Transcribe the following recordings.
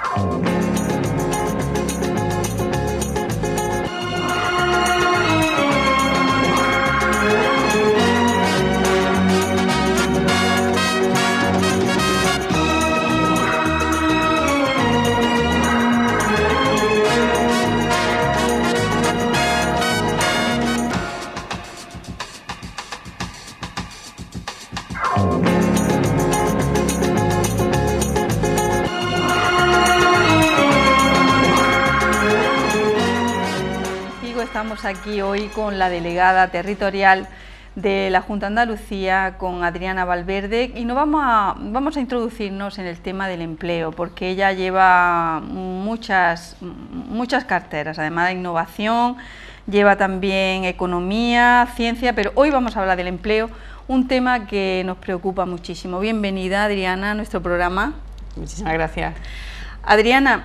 Estamos aquí hoy con la delegada territorial de la Junta de Andalucía, con Adriana Valverde, y vamos a introducirnos en el tema del empleo, porque ella lleva muchas carteras, además de innovación, lleva también economía, ciencia, pero hoy vamos a hablar del empleo, un tema que nos preocupa muchísimo. Bienvenida, Adriana, a nuestro programa. Muchísimas gracias. Adriana,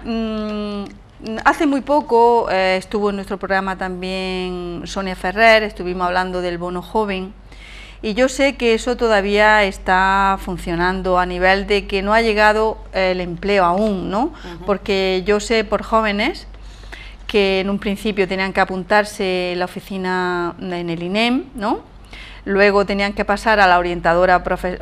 hace muy poco estuvo en nuestro programa también Sonia Ferrer, estuvimos hablando del bono joven, y yo sé que eso todavía está funcionando a nivel de que no ha llegado el empleo aún, ¿no? Porque yo sé por jóvenes que en un principio tenían que apuntarse en la oficina en el INEM, ¿no? Luego tenían que pasar a la orientadora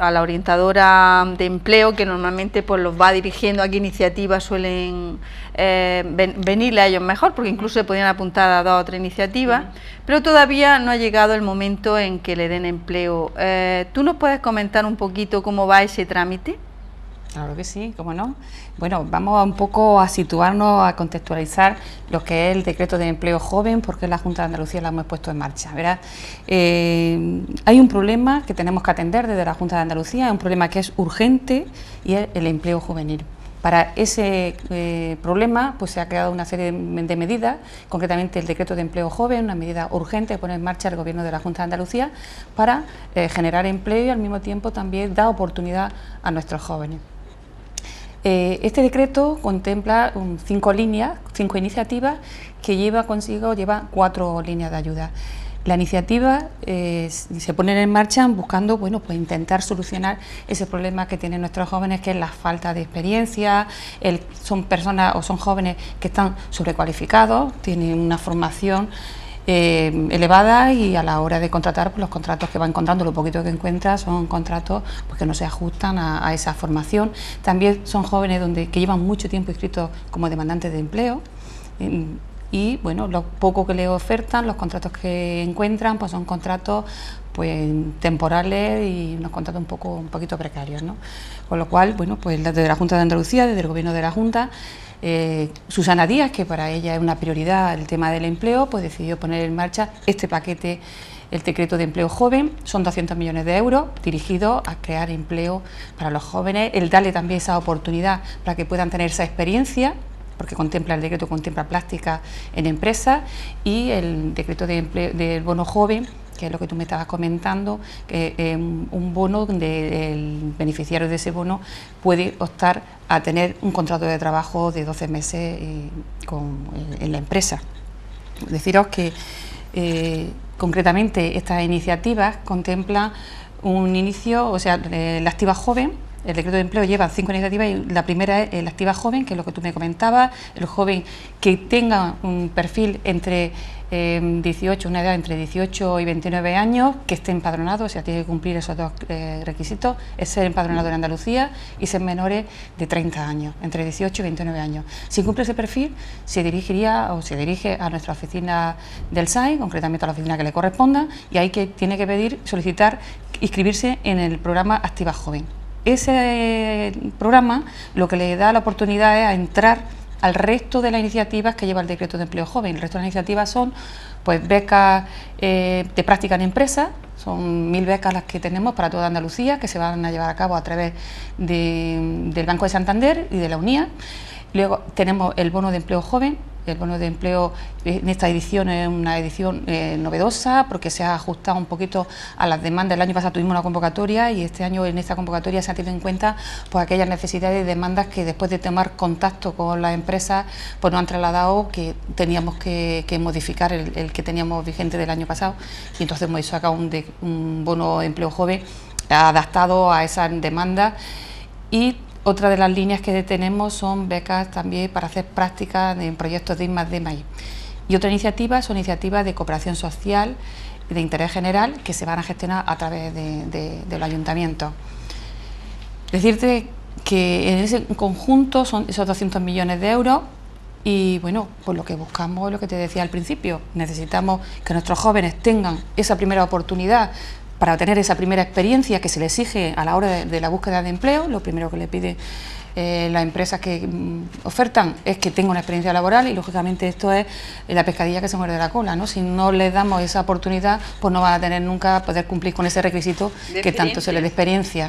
de empleo, que normalmente pues los va dirigiendo a qué iniciativas suelen venirle a ellos mejor, porque incluso se podían apuntar a 2 o 3 iniciativas, pero todavía no ha llegado el momento en que le den empleo. ¿Tú nos puedes comentar un poquito cómo va ese trámite? Claro que sí, cómo no. Bueno, vamos un poco a situarnos, a contextualizar lo que es el decreto de empleo joven, porque la Junta de Andalucía lo hemos puesto en marcha, ¿verdad? Hay un problema que tenemos que atender desde la Junta de Andalucía, es un problema que es urgente y es el empleo juvenil. Para ese problema pues se ha creado una serie de medidas, concretamente el decreto de empleo joven, una medida urgente que pone en marcha el Gobierno de la Junta de Andalucía para generar empleo y al mismo tiempo también dar oportunidad a nuestros jóvenes. Este decreto contempla 5 iniciativas que lleva 4 líneas de ayuda. La iniciativa se pone en marcha buscando, bueno, pues intentar solucionar ese problema que tienen nuestros jóvenes, que es la falta de experiencia. Son personas o son jóvenes que están sobrecualificados, tienen una formación elevada, y a la hora de contratar, pues los contratos que va encontrando, lo poquito que encuentra, son contratos pues, que no se ajustan a esa formación. También son jóvenes que llevan mucho tiempo inscritos como demandantes de empleo, y bueno, lo poco que les ofertan, los contratos que encuentran, pues son contratos pues temporales y unos contratos un poquito precarios, ¿no? Con lo cual, bueno, pues desde la Junta de Andalucía, desde el Gobierno de la Junta, Susana Díaz, que para ella es una prioridad el tema del empleo, pues decidió poner en marcha este paquete, el decreto de empleo joven. Son 200 millones de euros dirigidos a crear empleo para los jóvenes, el darle también esa oportunidad para que puedan tener esa experiencia, porque el decreto contempla prácticas en empresas, y el decreto de empleo del bono joven, que es lo que tú me estabas comentando, que un bono donde el beneficiario de ese bono puede optar a tener un contrato de trabajo de 12 meses en la empresa. Deciros que concretamente estas iniciativas contemplan un inicio, o sea, la Activa Joven. El decreto de empleo lleva 5 iniciativas y la primera es la Activa Joven, que es lo que tú me comentabas, el joven que tenga un perfil entre una edad entre 18 y 29 años, que esté empadronado, o sea, tiene que cumplir esos 2 requisitos, es ser empadronado en Andalucía y ser menores de 30 años, entre 18 y 29 años. Si cumple ese perfil, se dirige a nuestra oficina del SAI, concretamente a la oficina que le corresponda, y ahí tiene que solicitar inscribirse en el programa Activa Joven. Ese programa lo que le da la oportunidad es a entrar al resto de las iniciativas que lleva el decreto de empleo joven. El resto de las iniciativas son pues becas de práctica en empresas, son 1000 becas las que tenemos para toda Andalucía, que se van a llevar a cabo a través del Banco de Santander y de la UNIA. Luego tenemos el bono de empleo joven. El bono de empleo en esta edición es una edición novedosa, porque se ha ajustado un poquito a las demandas. El año pasado tuvimos una convocatoria y este año en esta convocatoria se ha tenido en cuenta pues aquellas necesidades y demandas que después de tomar contacto con las empresas pues nos han trasladado que teníamos que modificar el que teníamos vigente del año pasado, y entonces hemos sacado un bono de empleo joven adaptado a esas demandas. Y otra de las líneas que tenemos son becas también para hacer prácticas en proyectos de I+D+I. Y otra iniciativa son iniciativas de cooperación social de interés general que se van a gestionar a través de los ayuntamientos. Decirte que en ese conjunto son esos 200 millones de euros y bueno, pues lo que buscamos es lo que te decía al principio, necesitamos que nuestros jóvenes tengan esa primera oportunidad para tener esa primera experiencia que se les exige a la hora de la búsqueda de empleo. Lo primero que le pide las empresas que ofertan es que tengan una experiencia laboral y lógicamente esto es la pescadilla que se muerde la cola, ¿no? Si no les damos esa oportunidad, pues no van a tener nunca poder cumplir con ese requisito que tanto se les dé experiencia.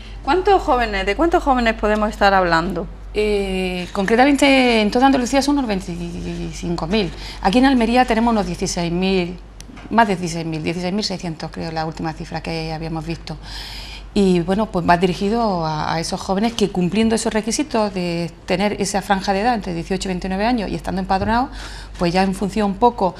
¿De cuántos jóvenes podemos estar hablando? Concretamente en toda Andalucía son unos 25.000. Aquí en Almería tenemos unos 16.000, más de 16.600 creo la última cifra que habíamos visto. Y bueno, pues va dirigido a esos jóvenes que cumpliendo esos requisitos de tener esa franja de edad entre 18 y 29 años y estando empadronados, pues ya en función un poco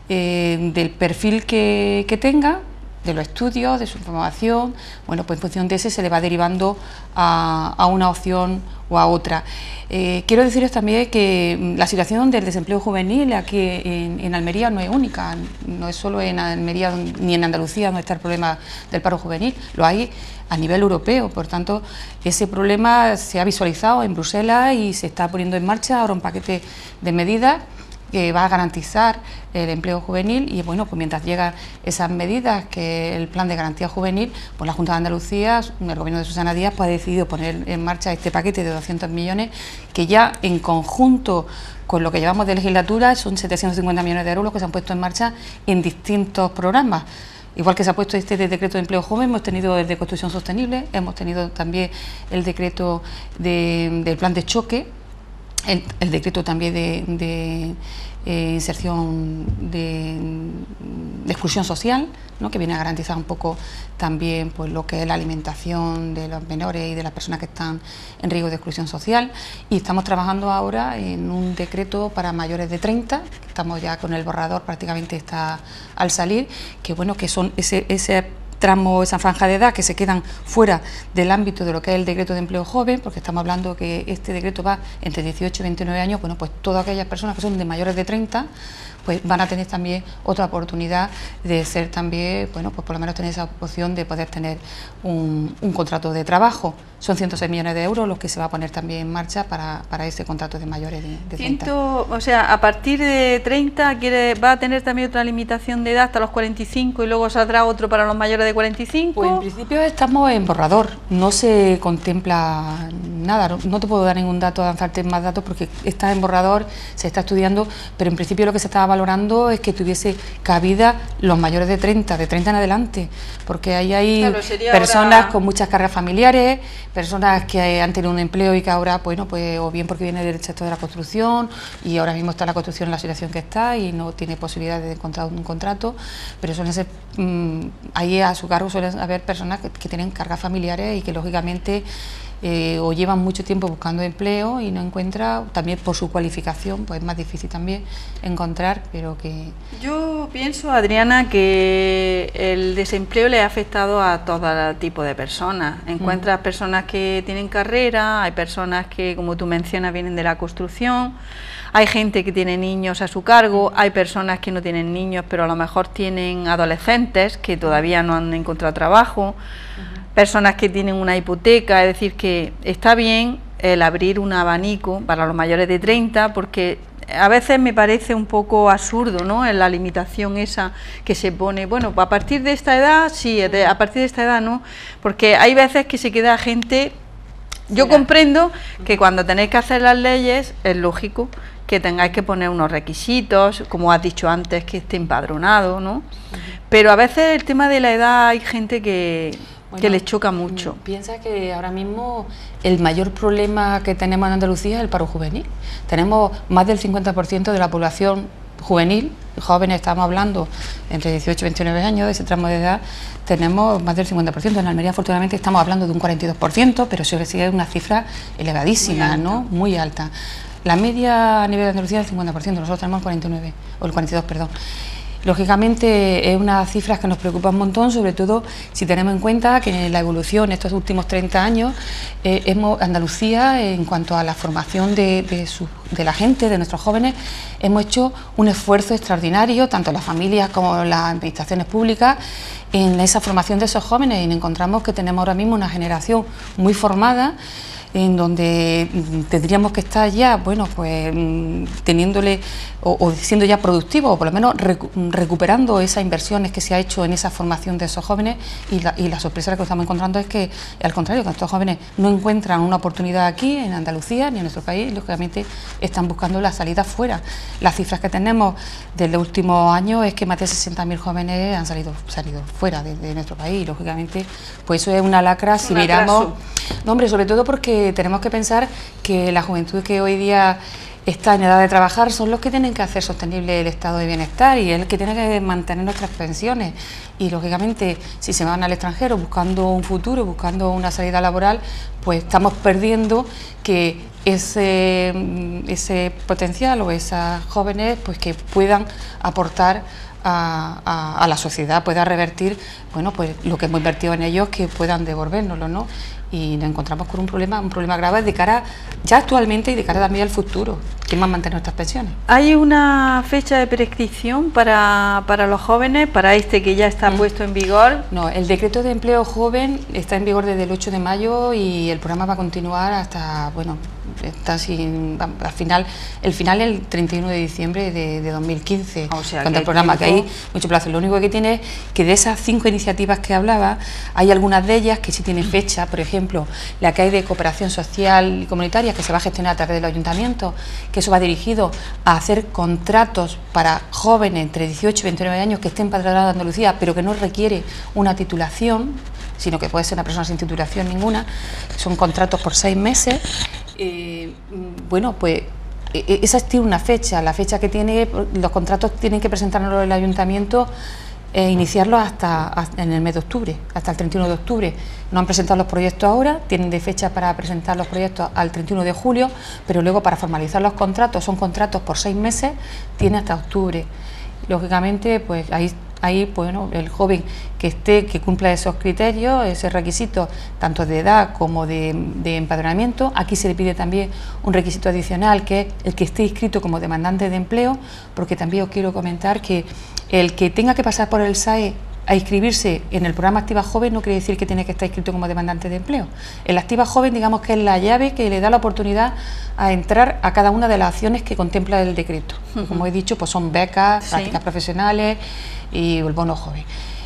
del perfil que tenga, de los estudios, de su formación, bueno, pues en función de ese se le va derivando a una opción o a otra. Quiero deciros también que la situación del desempleo juvenil aquí en Almería no es única, no es solo en Almería ni en Andalucía donde está el problema del paro juvenil, lo hay a nivel europeo. Por tanto, ese problema se ha visualizado en Bruselas y se está poniendo en marcha ahora un paquete de medidas que va a garantizar el empleo juvenil y bueno, pues mientras llegan esas medidas, que el plan de garantía juvenil, pues la Junta de Andalucía, el gobierno de Susana Díaz, pues ha decidido poner en marcha este paquete de 200 millones que ya en conjunto con lo que llevamos de legislatura son 750 millones de euros los que se han puesto en marcha en distintos programas. Igual que se ha puesto este de decreto de empleo joven, hemos tenido el de construcción sostenible, hemos tenido también el decreto del plan de choque, el decreto también de inserción de exclusión social, ¿no?, que viene a garantizar un poco también pues lo que es la alimentación de los menores y de las personas que están en riesgo de exclusión social. Y estamos trabajando ahora en un decreto para mayores de 30, estamos ya con el borrador, prácticamente está al salir, que bueno, que son ese tramo, esa franja de edad que se quedan fuera del ámbito de lo que es el decreto de empleo joven, porque estamos hablando que este decreto va entre 18 y 29 años, bueno, pues todas aquellas personas que son de mayores de 30, pues van a tener también otra oportunidad de ser también, bueno, pues por lo menos tener esa opción de poder tener un contrato de trabajo. Son 106 millones de euros los que se va a poner también en marcha para ese contrato de mayores de 30. O sea, a partir de 30 va a tener también otra limitación de edad hasta los 45 y luego saldrá otro para los mayores de 45. Pues en principio estamos en borrador, no se contempla nada, no te puedo dar ningún dato, avanzarte más datos porque está en borrador, se está estudiando, pero en principio lo que se estaba valorando es que tuviese cabida los mayores de 30 en adelante, porque ahí hay personas con muchas cargas familiares, personas que han tenido un empleo y que ahora, bueno, pues o bien porque viene del sector de la construcción y ahora mismo está la construcción en la situación que está y no tiene posibilidad de encontrar un contrato, pero suelen ser, ahí a su cargo suelen haber personas que tienen cargas familiares y que lógicamente o llevan mucho tiempo buscando empleo y no encuentra, también por su cualificación, pues es más difícil también encontrar, pero que... Yo pienso, Adriana, que el desempleo le ha afectado a todo tipo de personas. Encuentras personas que tienen carrera, hay personas que, como tú mencionas, vienen de la construcción, hay gente que tiene niños a su cargo, hay personas que no tienen niños, pero a lo mejor tienen adolescentes que todavía no han encontrado trabajo, personas que tienen una hipoteca, es decir, que está bien el abrir un abanico para los mayores de 30, porque a veces me parece un poco absurdo, ¿no?, en la limitación esa que se pone, bueno, a partir de esta edad sí, a partir de esta edad no, porque hay veces que se queda gente. Yo comprendo que cuando tenéis que hacer las leyes es lógico que tengáis que poner unos requisitos, como has dicho antes, que esté empadronado, ¿no? Pero a veces el tema de la edad hay gente que les choca mucho. Piensa que ahora mismo el mayor problema que tenemos en Andalucía es el paro juvenil. Tenemos más del 50% de la población juvenil, jóvenes, estamos hablando entre 18 y 29 años, de ese tramo de edad, tenemos más del 50%. En Almería, afortunadamente, estamos hablando de un 42%, pero eso sí es una cifra elevadísima, ¿no?, muy alta. La media a nivel de Andalucía es el 50%, nosotros tenemos el 49, o el 42, perdón. Lógicamente es unas cifras que nos preocupan un montón, sobre todo si tenemos en cuenta que en la evolución estos últimos 30 años Andalucía, en cuanto a la formación de la gente, de nuestros jóvenes, hemos hecho un esfuerzo extraordinario, tanto las familias como las administraciones públicas, en esa formación de esos jóvenes, y encontramos que tenemos ahora mismo una generación muy formada, en donde tendríamos que estar ya, bueno, pues teniéndole o siendo ya productivos, o por lo menos recuperando esas inversiones que se ha hecho en esa formación de esos jóvenes, y la sorpresa que estamos encontrando es que, al contrario, que estos jóvenes no encuentran una oportunidad aquí en Andalucía ni en nuestro país, y lógicamente están buscando la salida fuera. Las cifras que tenemos de los últimos años es que más de 60.000 jóvenes han salido fuera de nuestro país, y lógicamente pues eso es una lacra si miramos. No, hombre, sobre todo porque tenemos que pensar que la juventud que hoy día está en edad de trabajar son los que tienen que hacer sostenible el estado de bienestar, y es el que tiene que mantener nuestras pensiones, y lógicamente si se van al extranjero buscando un futuro, buscando una salida laboral, pues estamos perdiendo que ese potencial o esas jóvenes pues que puedan aportar a la sociedad, pueda revertir, bueno, pues lo que hemos invertido en ellos, que puedan devolvérnoslo, ¿no? Y nos encontramos con un problema grave de cara ya actualmente y de cara también al futuro. ¿Quién va a mantener nuestras pensiones? ¿Hay una fecha de prescripción para los jóvenes, para este que ya está puesto en vigor? No, el decreto de empleo joven está en vigor desde el 8 de mayo y el programa va a continuar hasta, bueno, está al final, el final es el 31 de diciembre de 2015, o sea, cuando el programa, que hay mucho plazo. Lo único que tiene es que de esas 5 iniciativas que hablaba, hay algunas de ellas que sí tienen fecha, por ejemplo, la que hay de cooperación social y comunitaria, que se va a gestionar a través del ayuntamiento, que eso va dirigido a hacer contratos para jóvenes entre 18 y 29 años que estén empadronados en Andalucía, pero que no requiere una titulación, sino que puede ser una persona sin titulación ninguna. Son contratos por 6 meses. Bueno, pues esa tiene una fecha, la fecha que tiene, los contratos tienen que presentarlos el ayuntamiento e iniciarlos hasta en el mes de octubre, hasta el 31 de octubre. No han presentado los proyectos ahora, tienen de fecha para presentar los proyectos al 31 de julio, pero luego para formalizar los contratos, son contratos por 6 meses, tiene hasta octubre. Lógicamente, pues ahí pues, bueno, el joven que cumpla esos criterios, esos requisitos, tanto de edad como de empadronamiento. Aquí se le pide también un requisito adicional, que es el que esté inscrito como demandante de empleo, porque también os quiero comentar que el que tenga que pasar por el SAE a inscribirse en el programa Activa Joven no quiere decir que tiene que estar inscrito como demandante de empleo. El Activa Joven, digamos que es la llave que le da la oportunidad a entrar a cada una de las acciones que contempla el decreto. Como he dicho, pues son becas, prácticas profesionales y el bono joven.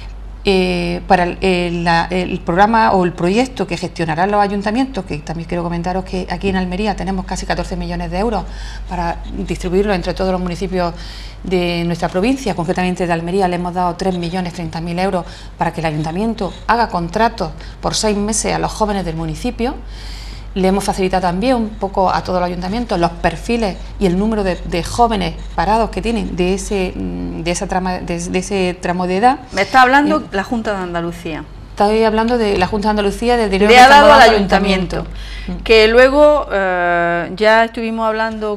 Para el programa o el proyecto que gestionarán los ayuntamientos, que también quiero comentaros que aquí en Almería tenemos casi 14 millones de euros para distribuirlo entre todos los municipios de nuestra provincia. Concretamente de Almería le hemos dado 3.030.000 euros para que el ayuntamiento haga contratos por 6 meses a los jóvenes del municipio. Le hemos facilitado también un poco a todos los ayuntamientos los perfiles y el número de jóvenes parados que tienen de ese tramo de edad. Me está hablando la Junta de Andalucía. Estoy hablando de la Junta de Andalucía, del dinero le que ha estamos dado al dando ayuntamiento. Que luego ya estuvimos hablando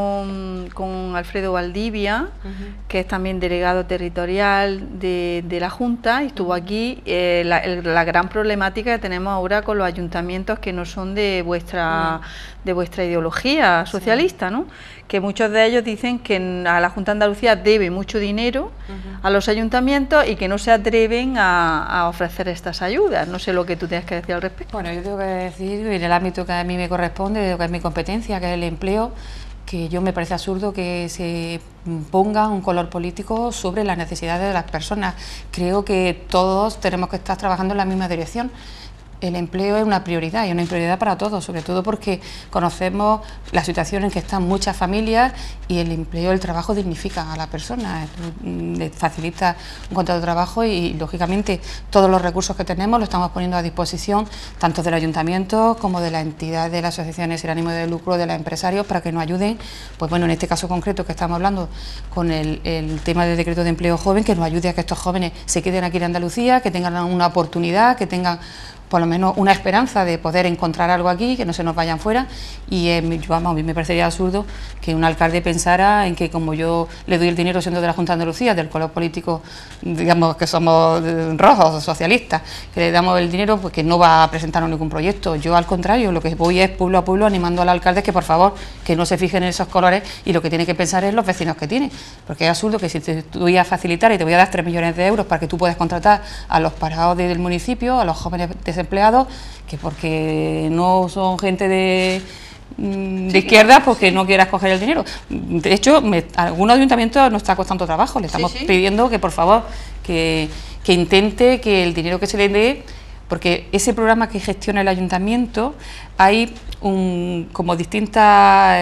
con Alfredo Valdivia, que es también delegado territorial de la Junta, y estuvo aquí. La gran problemática que tenemos ahora con los ayuntamientos que no son de vuestra ideología socialista, ¿no? Que muchos de ellos dicen que a la Junta de Andalucía debe mucho dinero a los ayuntamientos y que no se atreven a ofrecer estas ayudas. No sé lo que tú tienes que decir al respecto. Bueno, yo tengo que decir, en el ámbito que a mí me corresponde, que es mi competencia, que es el empleo, que yo me parece absurdo que se ponga un color político sobre las necesidades de las personas. Creo que todos tenemos que estar trabajando en la misma dirección. El empleo es una prioridad, y una prioridad para todos, sobre todo porque conocemos la situación en que están muchas familias, y el empleo, el trabajo dignifica a la persona, le facilita un contrato de trabajo, y lógicamente todos los recursos que tenemos los estamos poniendo a disposición tanto del ayuntamiento como de la entidad de las asociaciones sin ánimo de lucro, de los empresarios, para que nos ayuden, pues bueno, en este caso concreto que estamos hablando con el tema del decreto de empleo joven, que nos ayude a que estos jóvenes se queden aquí en Andalucía, que tengan una oportunidad, que tengan por lo menos una esperanza de poder encontrar algo aquí, que no se nos vayan fuera, y a mí me parecería absurdo que un alcalde pensara en que como yo le doy el dinero siendo de la Junta de Andalucía, del color político, digamos que somos rojos, socialistas, que le damos el dinero, pues que no va a presentarnos ningún proyecto. Yo al contrario, lo que voy es pueblo a pueblo animando al alcalde que por favor, que no se fijen en esos colores, y lo que tiene que pensar es los vecinos que tiene, porque es absurdo que si te voy a facilitar y te voy a dar 3 millones de euros para que tú puedas contratar a los parados del municipio, a los jóvenes desempleados, que porque no son gente de izquierda, pues que no quieras coger el dinero. De hecho, algunos ayuntamientos nos está costando trabajo, le estamos pidiendo que por favor que intente que el dinero que se le dé, porque ese programa que gestiona el ayuntamiento hay como distintas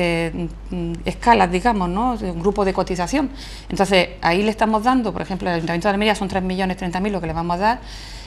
escalas, digamos, ¿no? Un grupo de cotización. Entonces, ahí le estamos dando, por ejemplo, el Ayuntamiento de Almería son 3.030.000 lo que le vamos a dar.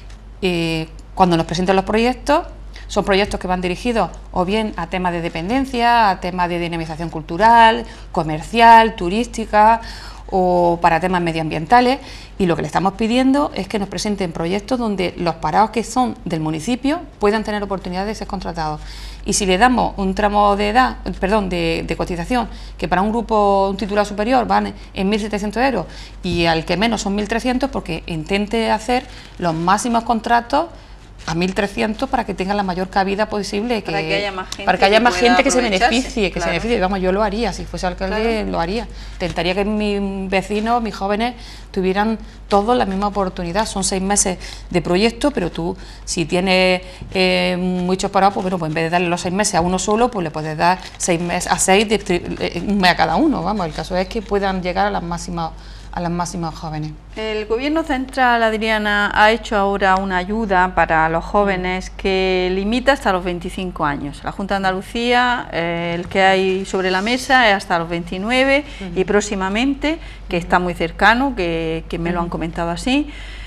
Cuando nos presenten los proyectos, son proyectos que van dirigidos o bien a temas de dependencia, a temas de dinamización cultural, comercial, turística, o para temas medioambientales, y lo que le estamos pidiendo es que nos presenten proyectos donde los parados que son del municipio puedan tener oportunidad de ser contratados. Y si le damos un tramo de edad, perdón, de cotización, que para un grupo, un titular superior van en 1.700 euros y al que menos son 1.300, porque intente hacer los máximos contratos a 1.300 para que tengan la mayor cabida posible, para que haya más gente, para que haya más gente que se beneficie, se beneficie. Vamos, yo lo haría, si fuese alcalde lo haría. Intentaría que mis vecinos, mis jóvenes, tuvieran todos la misma oportunidad. Son 6 meses de proyecto, pero tú, si tienes muchos parados, pues bueno, pues en vez de darle los 6 meses a uno solo, pues le puedes dar 6 meses a 6, un mes a cada uno. Vamos, el caso es que puedan llegar a las máximas jóvenes. El Gobierno central, Adriana, ha hecho ahora una ayuda para los jóvenes que limita hasta los 25 años. La Junta de Andalucía, el que hay sobre la mesa es hasta los 29 y próximamente, que está muy cercano, que me lo han comentado así,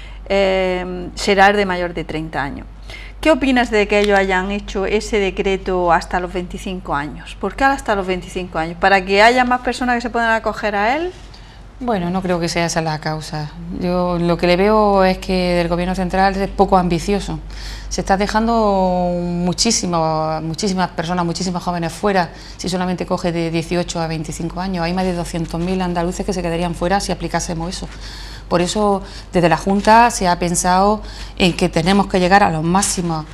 será el de mayor de 30 años. ¿Qué opinas de que ellos hayan hecho ese decreto hasta los 25 años? ¿Por qué hasta los 25 años? ¿Para que haya más personas que se puedan acoger a él? Bueno, no creo que sea esa la causa. Yo lo que le veo es que el Gobierno central es poco ambicioso. Se está dejando muchísimas personas, muchísimos jóvenes fuera, si solamente coge de 18 a 25 años. Hay más de 200.000 andaluces que se quedarían fuera si aplicásemos eso. Por eso, desde la Junta se ha pensado en que tenemos que llegar a la máxima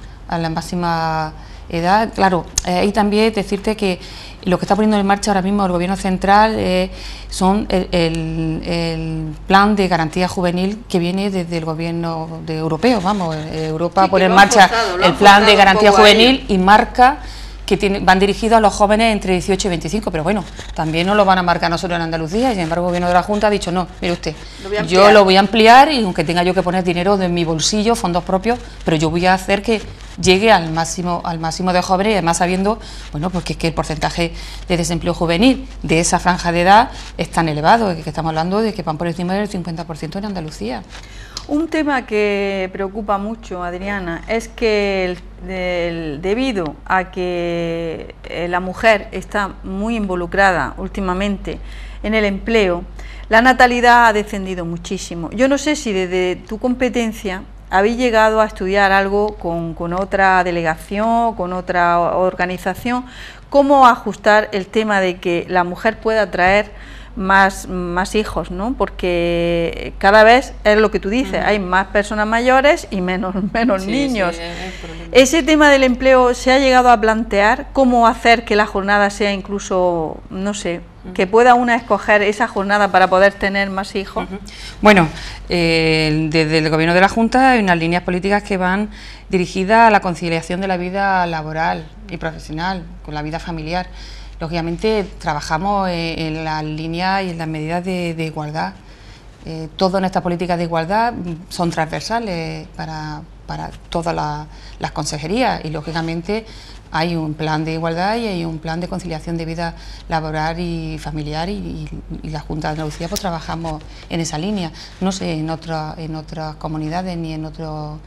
edad. Claro, ahí también decirte que lo que está poniendo en marcha ahora mismo el Gobierno central son el plan de garantía juvenil que viene desde el Gobierno europeo. Vamos, Europa pone en marcha el plan de garantía juvenil y marca que van dirigidos a los jóvenes entre 18 y 25, pero bueno, también nos lo van a marcar nosotros en Andalucía, y sin embargo el Gobierno de la Junta ha dicho no, mire usted, yo lo voy a ampliar, y aunque tenga yo que poner dinero de mi bolsillo, fondos propios, pero yo voy a hacer que llegue al máximo de jóvenes, y además sabiendo, bueno, pues que el porcentaje de desempleo juvenil de esa franja de edad es tan elevado, que estamos hablando de que van por encima del 50% en Andalucía. Un tema que preocupa mucho, Adriana, es que debido a que la mujer está muy involucrada últimamente en el empleo, la natalidad ha descendido muchísimo. Yo no sé si desde tu competencia habéis llegado a estudiar algo con otra delegación, con otra organización, cómo ajustar el tema de que la mujer pueda traer más hijos, ¿no? Porque cada vez es lo que tú dices, hay más personas mayores y menos niños. Sí, ese tema del empleo, ¿se ha llegado a plantear cómo hacer que la jornada sea incluso, no sé, que pueda una escoger esa jornada para poder tener más hijos? Bueno, desde el Gobierno de la Junta hay unas líneas políticas que van dirigidas a la conciliación de la vida laboral y profesional con la vida familiar. Lógicamente trabajamos en las líneas y en las medidas de igualdad. Todas nuestras políticas de igualdad son transversales para todas las consejerías, y lógicamente hay un plan de igualdad y hay un plan de conciliación de vida laboral y familiar, y la Junta de Andalucía pues trabajamos en esa línea. No sé en otras comunidades ni en otros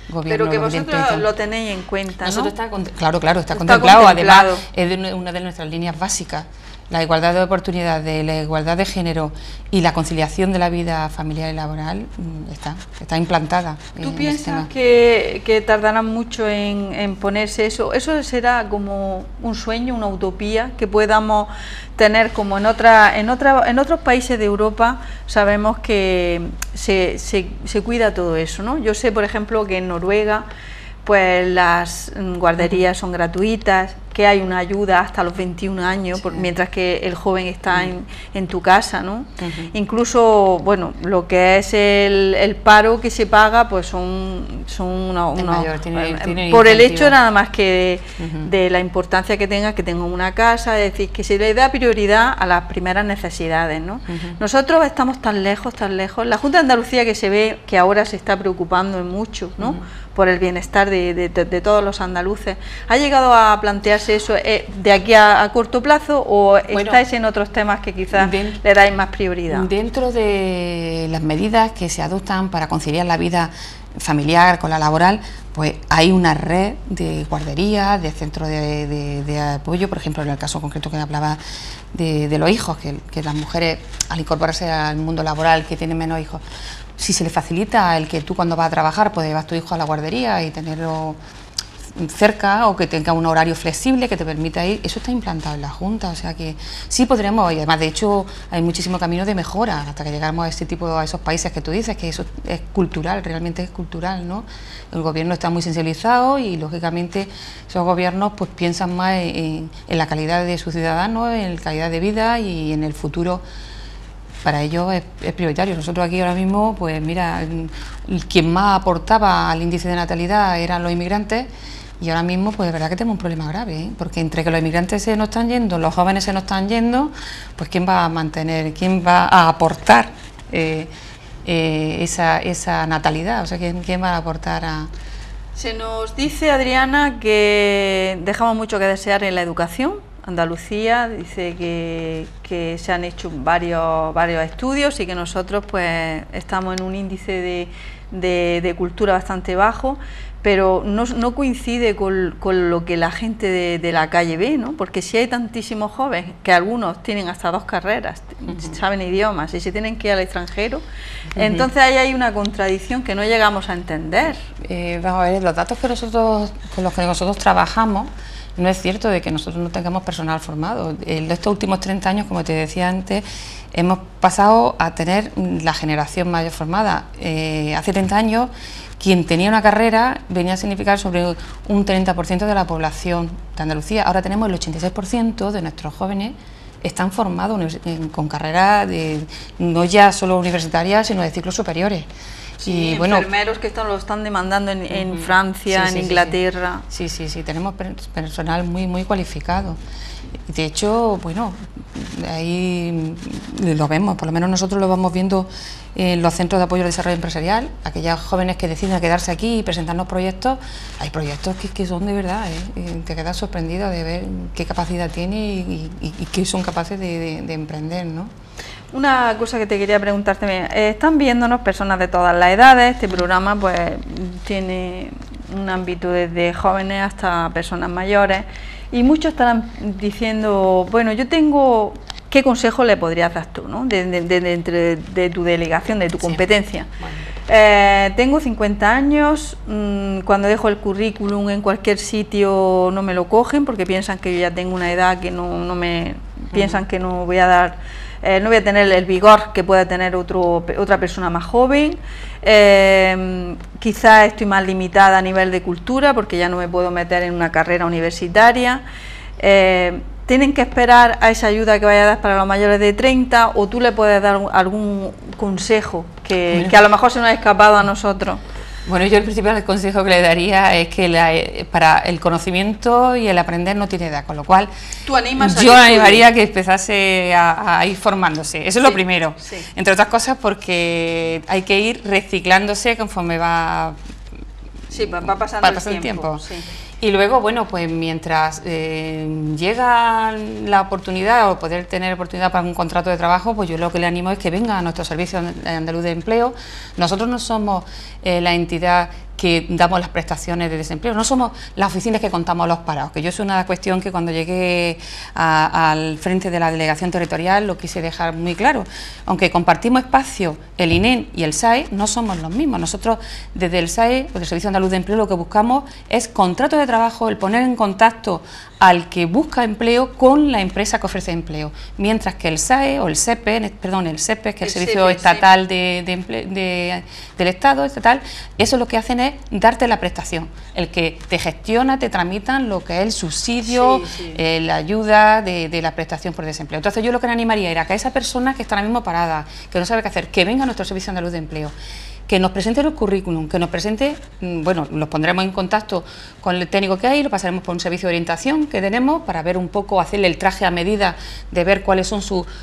gobierno. Pero que vosotros lo tenéis en cuenta, ¿no? Nosotros claro, está contemplado. Además, es una de nuestras líneas básicas. La igualdad de oportunidades, la igualdad de género y la conciliación de la vida familiar y laboral está implantada. ¿Tú piensas que tardarán mucho en ponerse eso? ¿Eso será como un sueño, una utopía que podamos tener como en otros países de Europa? Sabemos que se cuida todo eso, ¿no? Yo sé, por ejemplo, que en Noruega pues las guarderías son gratuitas, que hay una ayuda hasta los 21 años, mientras que el joven está en tu casa, ¿no? Incluso, bueno, lo que es el paro que se paga, pues son por el hecho nada más que de la importancia que tenga una casa, es decir, que se le da prioridad a las primeras necesidades, ¿no? Nosotros estamos tan lejos, la Junta de Andalucía, que se ve que ahora se está preocupando en mucho, ¿no? Por el bienestar de todos los andaluces. ¿Ha llegado a plantearse eso de aquí a corto plazo o estáis en otros temas que quizás le dais más prioridad? Dentro de las medidas que se adoptan para conciliar la vida familiar con la laboral, pues hay una red de guarderías, de centros de apoyo, por ejemplo, en el caso concreto que hablaba de los hijos, que las mujeres al incorporarse al mundo laboral, que tienen menos hijos, si se le facilita el que tú cuando vas a trabajar pues llevas tu hijo a la guardería y tenerlo cerca, o que tenga un horario flexible que te permita ir, eso está implantado en la Junta, o sea que sí podremos, y además de hecho hay muchísimo camino de mejora hasta que llegamos a esos países que tú dices, que eso es cultural, realmente es cultural, ¿no? El gobierno está muy sensibilizado y lógicamente esos gobiernos pues piensan más en la calidad de sus ciudadanos, en la calidad de vida y en el futuro. Para ellos es prioritario. Nosotros aquí ahora mismo, pues mira, quien más aportaba al índice de natalidad eran los inmigrantes, y ahora mismo pues de verdad que tenemos un problema grave, ¿eh? Porque entre que los inmigrantes se nos están yendo, los jóvenes se nos están yendo, pues quién va a mantener, quién va a aportar esa natalidad, o sea, quién va a aportar a... Se nos dice, Adriana, que dejamos mucho que desear en la educación. Andalucía dice que se han hecho varios estudios y que nosotros pues estamos en un índice de cultura bastante bajo, pero no coincide con lo que la gente de la calle ve, ¿no? Porque si hay tantísimos jóvenes, que algunos tienen hasta 2 carreras, saben idiomas y se tienen que ir al extranjero, entonces ahí hay una contradicción que no llegamos a entender. Vamos a ver, los datos con los que nosotros trabajamos, no es cierto de que nosotros no tengamos personal formado. En estos últimos 30 años, como te decía antes, hemos pasado a tener la generación mayor formada. Hace 30 años, quien tenía una carrera venía a significar sobre un 30% de la población de Andalucía. Ahora tenemos el 86% de nuestros jóvenes están formados con carreras no ya solo universitarias, sino de ciclos superiores. Sí, y bueno, enfermeros que lo están demandando en Francia, en Inglaterra. Sí, tenemos personal muy cualificado. De hecho, bueno, ahí lo vemos, por lo menos nosotros lo vamos viendo en los centros de apoyo al desarrollo empresarial. Aquellas jóvenes que deciden quedarse aquí y presentarnos proyectos, hay proyectos que son de verdad, te quedas sorprendido de ver qué capacidad tiene y qué son capaces de emprender, ¿no? Una cosa que te quería preguntar también, están viéndonos personas de todas las edades, este programa pues tiene un ámbito desde jóvenes hasta personas mayores y muchos estarán diciendo, bueno, yo tengo, ¿qué consejo le podrías dar tú, ¿no? de tu delegación, de tu competencia? Bueno. Tengo 50 años, cuando dejo el currículum en cualquier sitio no me lo cogen porque piensan que yo ya tengo una edad que piensan que no voy a dar... no voy a tener el vigor que pueda tener otra persona más joven, quizás estoy más limitada a nivel de cultura porque ya no me puedo meter en una carrera universitaria, tienen que esperar a esa ayuda que vaya a dar para los mayores de 30 o tú le puedes dar algún consejo que a lo mejor se nos ha escapado a nosotros. Bueno, yo el principal consejo que le daría es que para el conocimiento y el aprender no tiene edad, con lo cual yo animaría a que empezase a ir formándose, eso es lo primero, entre otras cosas porque hay que ir reciclándose conforme va pasando el tiempo. Y luego, bueno, pues mientras llega la oportunidad o poder tener oportunidad para un contrato de trabajo, pues yo lo que le animo es que venga a nuestro Servicio Andaluz de Empleo. Nosotros no somos la entidad que damos las prestaciones de desempleo, no somos las oficinas que contamos a los parados, que yo es una cuestión que cuando llegué al frente de la delegación territorial lo quise dejar muy claro. Aunque compartimos espacio, el INEM y el SAE no somos los mismos. Nosotros desde el SAE, o del Servicio Andaluz de Empleo, lo que buscamos es contrato de trabajo, el poner en contacto al que busca empleo con la empresa que ofrece empleo, mientras que el SAE o el SEPE, perdón, el SEPE, que es el Servicio Estatal del Estado estatal, eso lo que hacen es darte la prestación, el que te gestiona, te tramitan lo que es el subsidio, la ayuda de la prestación por desempleo. Entonces yo lo que le animaría era que a esa persona que está ahora mismo parada, que no sabe qué hacer, que venga a nuestro Servicio Andaluz de Empleo, que nos presente el currículum, que nos presente, bueno, los pondremos en contacto con el técnico que hay, lo pasaremos por un servicio de orientación que tenemos para ver un poco, hacerle el traje a medida de ver cuáles son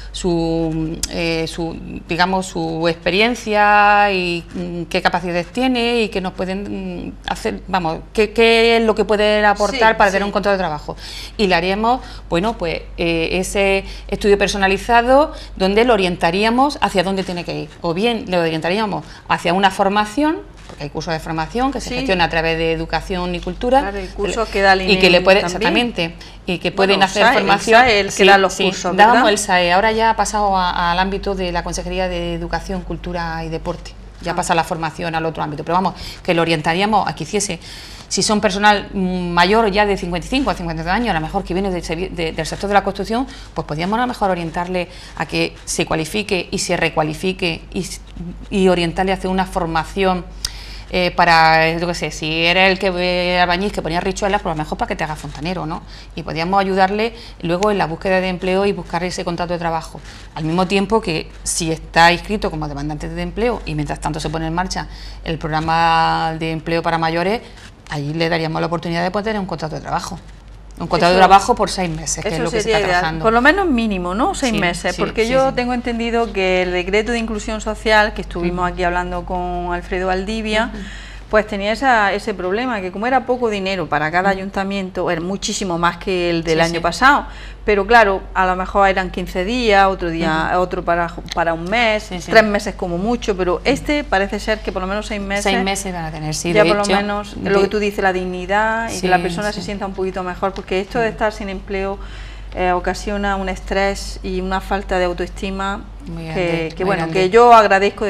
digamos, su experiencia y qué capacidades tiene y qué nos pueden hacer, vamos, qué es lo que puede aportar para tener un contrato de trabajo. Y le haríamos, bueno, pues ese estudio personalizado donde lo orientaríamos hacia dónde tiene que ir, o bien le orientaríamos hacia una formación, porque hay cursos de formación que se gestiona a través de educación y cultura, claro, y cursos que da el INEM y que le puede, también. Exactamente, y que pueden hacer SAE, formación. El SAE, que da los cursos, ¿verdad? Dábamos el SAE, ahora ya ha pasado al ámbito de la Consejería de Educación, Cultura y Deporte, ya pasa la formación al otro ámbito, pero vamos, que lo orientaríamos a que hiciese, si son personal mayor ya de 55 a 52 años, a lo mejor que viene del sector de la construcción, pues podríamos a lo mejor orientarle a que se cualifique y se recualifique y orientarle hacia una formación para, yo qué sé, si era el que albañil que ponía richuelas, pues a lo mejor para que te haga fontanero, ¿no? Y podríamos ayudarle luego en la búsqueda de empleo y buscar ese contrato de trabajo. Al mismo tiempo que si está inscrito como demandante de empleo y mientras tanto se pone en marcha el programa de empleo para mayores, allí le daríamos la oportunidad de poder tener un contrato de trabajo. Un contrato de trabajo por 6 meses, que es lo que se está trabajando. Por lo menos mínimo, ¿no? 6 meses, porque yo tengo entendido que el decreto de inclusión social, que estuvimos aquí hablando con Alfredo Valdivia, pues tenía ese problema, que como era poco dinero para cada ayuntamiento, era muchísimo más que el del año pasado, pero claro, a lo mejor eran 15 días, otro día, otro para un mes, 3 meses como mucho, pero parece ser que por lo menos 6 meses. 6 meses van a tener, sí. Ya de por hecho, lo menos, lo que tú dices, la dignidad y que la persona se sí. sienta un poquito mejor, porque esto de estar sin empleo ocasiona un estrés y una falta de autoestima que yo agradezco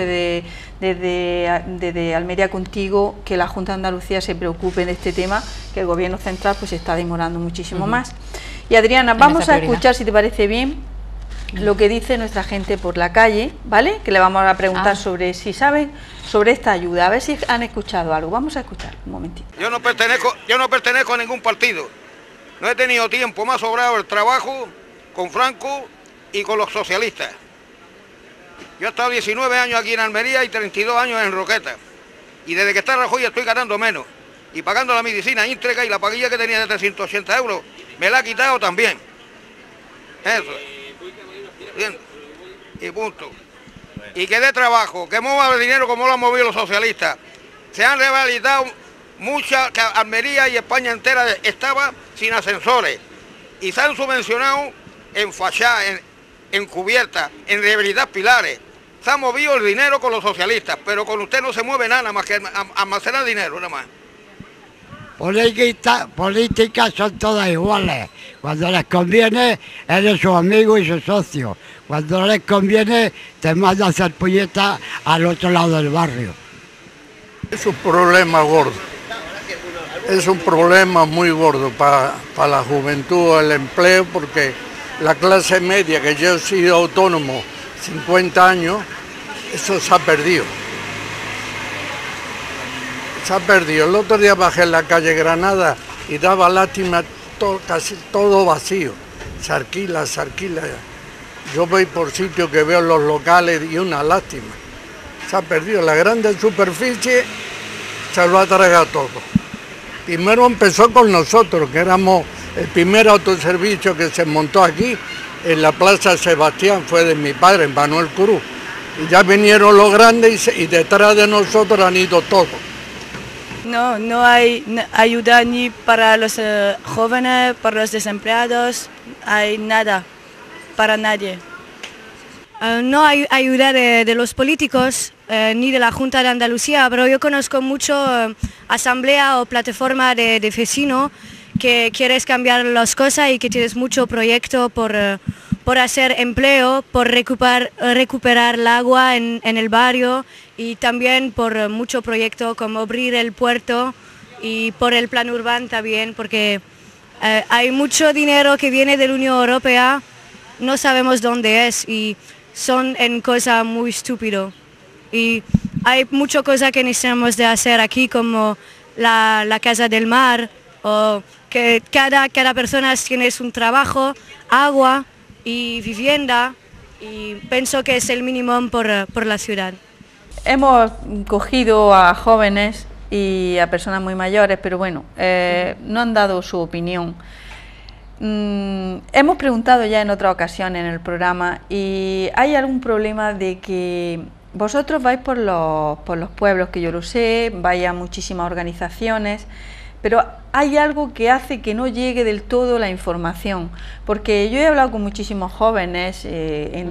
desde Almería Contigo, que la Junta de Andalucía se preocupe de este tema, que el gobierno central pues se está demorando muchísimo más. Y Adriana, vamos a escuchar, si te parece bien, lo que dice nuestra gente por la calle, ¿vale? Que le vamos a preguntar sobre si saben sobre esta ayuda, a ver si han escuchado algo. Vamos a escuchar un momentito. Yo no pertenezco a ningún partido. No he tenido tiempo, me ha sobrado el trabajo con Franco y con los socialistas. Yo he estado 19 años aquí en Almería y 32 años en Roqueta. Y desde que está Rajoy estoy ganando menos. Y pagando la medicina íntegra y la paguilla que tenía de 380 euros, me la ha quitado también. Eso. Bien. Y punto. Y que dé trabajo, que mueva el dinero como lo han movido los socialistas. Se han rehabilitado muchas, que Almería y España entera estaba sin ascensores. Y se han subvencionado en fachada, en cubierta, en rehabilitar pilares. Se ha movido el dinero con los socialistas, pero con usted no se mueve nada más que almacenar dinero, nada más. Políticas son todas iguales. Cuando les conviene, eres su amigo y su socio. Cuando no les conviene, te manda a hacer puñetas al otro lado del barrio. Es un problema gordo. Es un problema muy gordo para la juventud, el empleo, porque la clase media, que yo he sido autónomo 50 años, eso se ha perdido. Se ha perdido. El otro día bajé en la calle Granada y daba lástima, casi todo vacío. Se alquila. Yo voy por sitios que veo en los locales y una lástima. Se ha perdido. La grande superficie se lo ha tragado todo. Primero empezó con nosotros, que éramos el primer autoservicio que se montó aquí, en la Plaza Sebastián, fue de mi padre, Manuel Cruz. Y ya vinieron los grandes y detrás de nosotros han ido todos. No hay ayuda ni para los jóvenes, para los desempleados, hay nada, para nadie. no hay ayuda de los políticos ni de la Junta de Andalucía, pero yo conozco mucho asamblea o plataforma de vecinos que quieres cambiar las cosas y que tienes mucho proyecto por hacer empleo, por recuperar el agua en el barrio y también por mucho proyecto como abrir el puerto y por el plan urbano también, porque hay mucho dinero que viene de la Unión Europea, no sabemos dónde es y son en cosas muy estúpidas. Y hay muchas cosas que necesitamos de hacer aquí, como la Casa del Mar, o que cada persona tiene un trabajo, agua y vivienda, y pienso que es el mínimo por la ciudad. Hemos cogido a jóvenes y a personas muy mayores, pero bueno, no han dado su opinión. Hemos preguntado ya en otra ocasión en el programa y hay algún problema de que vosotros vais por los pueblos, que yo lo sé, vais a muchísimas organizaciones, pero hay algo que hace que no llegue del todo la información, porque yo he hablado con muchísimos jóvenes en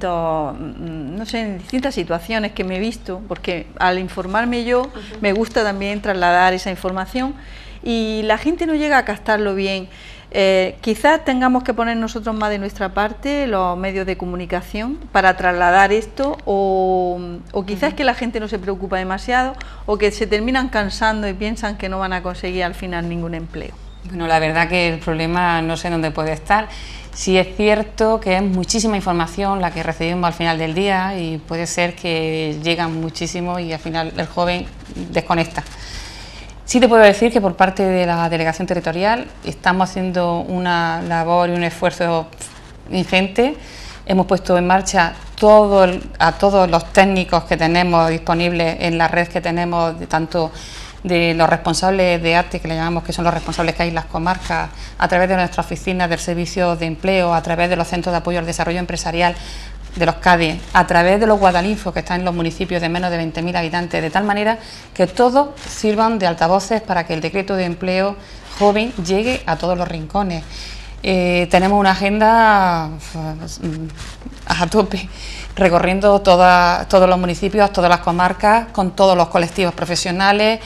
distintas situaciones que me he visto, porque al informarme yo me gusta también trasladar esa información y la gente no llega a captarlo bien. Quizás tengamos que poner nosotros más de nuestra parte, los medios de comunicación, para trasladar esto, o quizás que la gente no se preocupa demasiado, o que se terminan cansando y piensan que no van a conseguir al final ningún empleo. Bueno, la verdad que el problema no sé dónde puede estar. Sí es cierto que es muchísima información la que recibimos al final del día y puede ser que llegan muchísimo y al final el joven desconecta. Sí te puedo decir que por parte de la Delegación Territorial estamos haciendo una labor y un esfuerzo ingente. Hemos puesto en marcha a todos los técnicos que tenemos disponibles en la red que tenemos, tanto de los responsables de ATE, que le llamamos, que son los responsables que hay en las comarcas, a través de nuestras oficinas del Servicio de Empleo, a través de los centros de apoyo al desarrollo empresarial, de los CADE, a través de los Guadalinfos que están en los municipios de menos de 20.000 habitantes, de tal manera que todos sirvan de altavoces para que el decreto de empleo joven llegue a todos los rincones. Tenemos una agenda a tope, recorriendo todos los municipios, todas las comarcas, con todos los colectivos profesionales.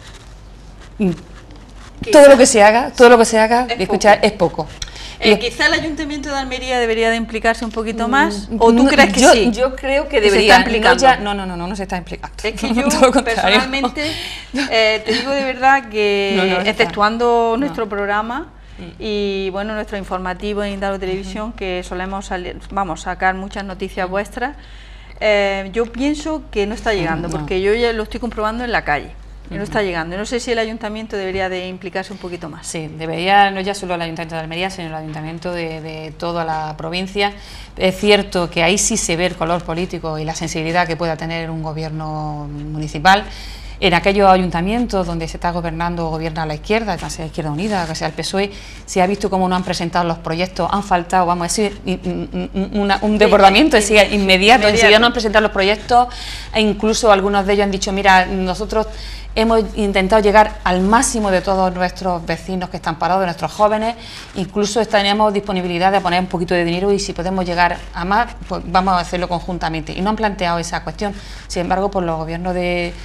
Todo lo que se haga, escuchar, es poco. Quizá el Ayuntamiento de Almería debería de implicarse un poquito más, ¿o tú crees que sí? Yo creo que debería. ¿Se está implicando? No se está implicando. Es que yo personalmente te digo de verdad que, exceptuando nuestro programa y bueno, nuestro informativo en Indalo Televisión, que solemos sacar muchas noticias vuestras, yo pienso que no está llegando, porque yo ya lo estoy comprobando en la calle. Y no está llegando. No sé si el Ayuntamiento debería de implicarse un poquito más. Sí, debería, no ya solo el Ayuntamiento de Almería, sino el Ayuntamiento de toda la provincia. Es cierto que ahí sí se ve el color político y la sensibilidad que pueda tener un gobierno municipal. En aquellos ayuntamientos donde se está gobernando o gobierna la izquierda, ya sea Izquierda Unida, que sea el PSOE, se ha visto cómo no han presentado los proyectos, han faltado, vamos a decir, un desbordamiento inmediato. Enseguida no han presentado los proyectos e incluso algunos de ellos han dicho, mira, nosotros hemos intentado llegar al máximo de todos nuestros vecinos que están parados, de nuestros jóvenes, incluso tenemos disponibilidad de poner un poquito de dinero y si podemos llegar a más, pues vamos a hacerlo conjuntamente. Y no han planteado esa cuestión. Sin embargo, por los gobiernos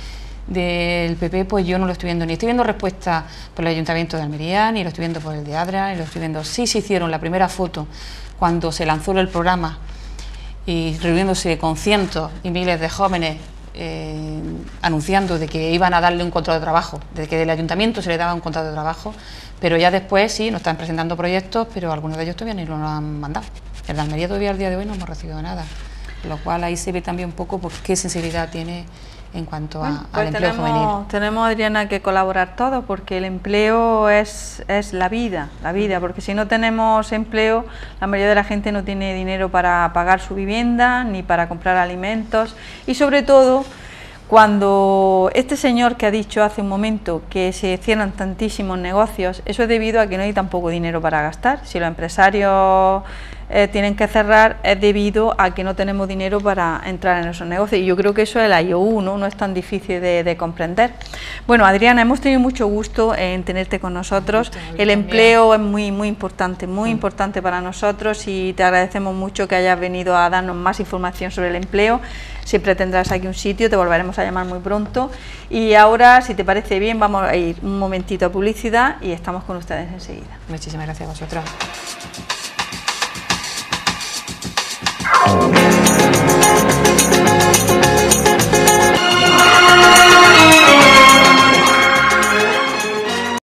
del PP, pues yo no lo estoy viendo, ni estoy viendo respuesta por el Ayuntamiento de Almería, ni lo estoy viendo por el de Adra, ni lo estoy viendo. Sí se hicieron la primera foto cuando se lanzó el programa y reuniéndose con cientos y miles de jóvenes anunciando de que iban a darle un contrato de trabajo, de que del Ayuntamiento se le daba un contrato de trabajo, pero ya después sí, nos están presentando proyectos, pero algunos de ellos todavía ni lo han mandado. El de Almería todavía al día de hoy no hemos recibido nada, lo cual ahí se ve también un poco pues, qué sensibilidad tiene en cuanto al empleo juvenil. Tenemos, Adriana, que colaborar todos, porque el empleo es la vida, porque si no tenemos empleo, la mayoría de la gente no tiene dinero para pagar su vivienda, ni para comprar alimentos, y sobre todo, cuando este señor que ha dicho hace un momento que se cierran tantísimos negocios, eso es debido a que no hay tampoco dinero para gastar. Si los empresarios tienen que cerrar es debido a que no tenemos dinero para entrar en esos negocios, y yo creo que eso es la IOU, no es tan difícil de comprender. Bueno, Adriana, hemos tenido mucho gusto en tenerte con nosotros. El empleo es muy importante para nosotros, y te agradecemos mucho que hayas venido a darnos más información sobre el empleo. Siempre tendrás aquí un sitio, te volveremos a llamar muy pronto, y ahora, si te parece bien, vamos a ir un momentito a publicidad y estamos con ustedes enseguida. Muchísimas gracias a vosotros.